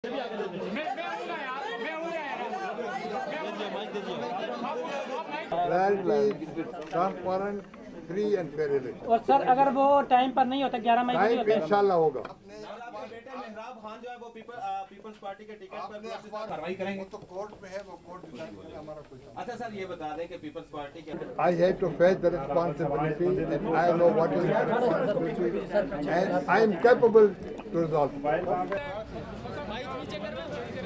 Transparent, free and fair election. और sir अगर वो टाइम पर नहीं होता 11 मई को इंशाल्लाह होगा। बेटे मेहराब खान जो है वो पीपल्स पार्टी के टिकट पर कार्रवाई करेंगे। तो कोर्ट में है, वो कोर्ट डिसाइड करेगा, हमारा कुछ। अच्छा सर ये बता दें कि पीपल्स पार्टी के I have to face the responsibility and I know what is the responsibility and I am capable to resolve.